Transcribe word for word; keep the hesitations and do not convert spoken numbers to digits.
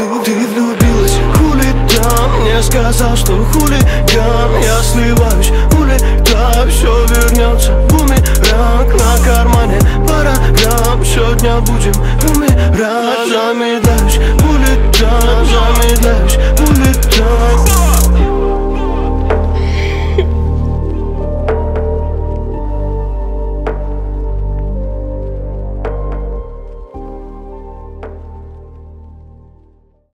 ты влюбилась, хулиган. Не сказал, что хулиган. Я сливаюсь, улетаю, все вернется. Бумеранг на кармане, параграмм. Сегодня будем умирать. Замедляюсь, улетаю, замедляюсь, улетаю.